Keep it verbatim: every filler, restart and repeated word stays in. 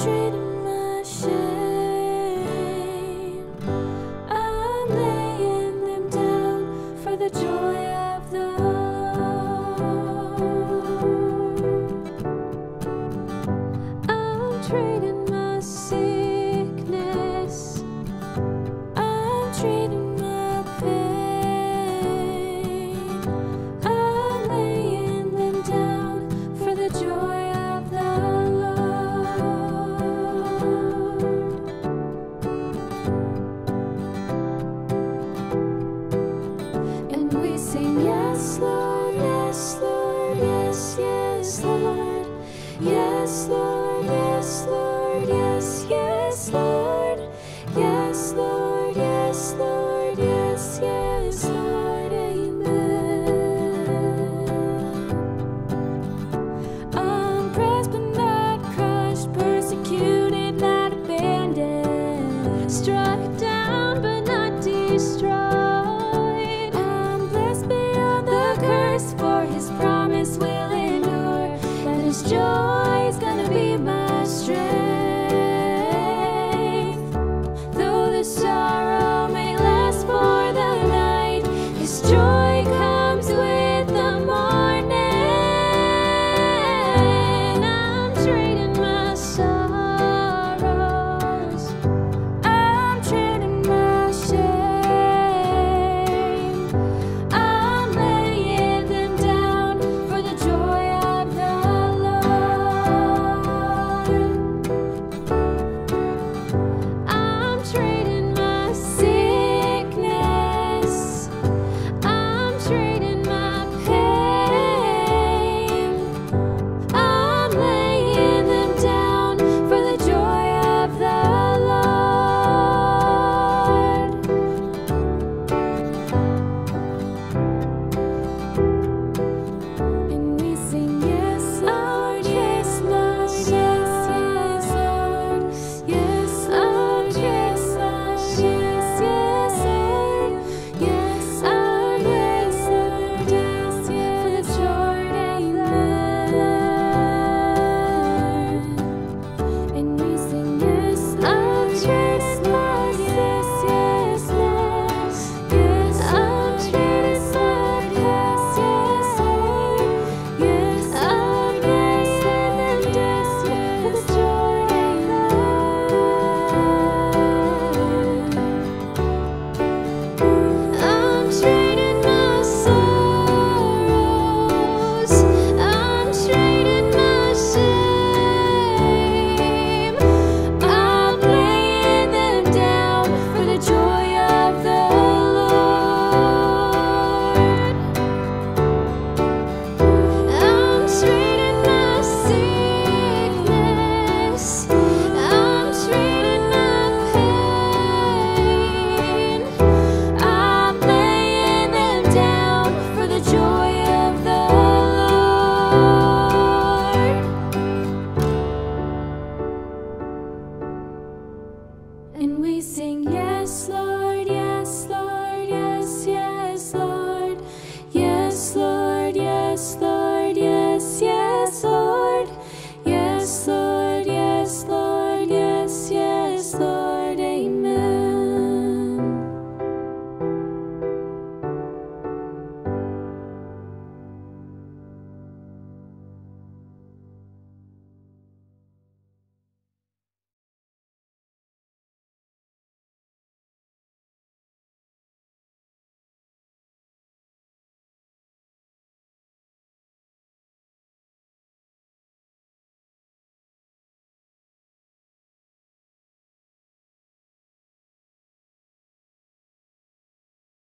trading my shame. I'm laying them down for the joy of the Lord. I'm trading my sickness. I'm trading my pain. I'm laying them down for the joy of the Lord. And we sing, yes, Lord, yes, Lord, yes, yes, Lord. Yes, Lord, yes, Lord, yes, yes, Lord. Yes, Lord, yes, Lord, yes, yes, Lord, amen. I'm pressed but not crushed, persecuted, not abandoned, struck down but not destroyed. I'm blessed beyond the curse, for his promise will endure, and his joy is gonna be my strength. Though the sorrow may last for the night, his joy comes with the morning. I'm trading my sorrows. I'm trading my shame. I'm laying them down for the joy of the Lord. I'm trading my sickness. I'm trading my pain. I'm laying them down for the joy of the Lord. And we sing, yes, Lord, yes, Lord, yes, yes, Lord. Yes, Lord, yes, Lord, yes, yes, Lord. Yes, Lord, yes, Lord, yes, yes, Lord, amen. And we sing, yes, Lord, yes, Lord, yes, yes, Lord. Yes, Lord, yes, Lord, yes, yes, Lord. Yes, Lord, yes, Lord, yes, yes, for the joy of the Lord. I'm trading my sorrows. I'm trading my shame. I'm laying them down for the joy of the Lord. I'm trading my sickness. I'm trading my pain. I'm laying them down for the joy of the Lord. And we sing,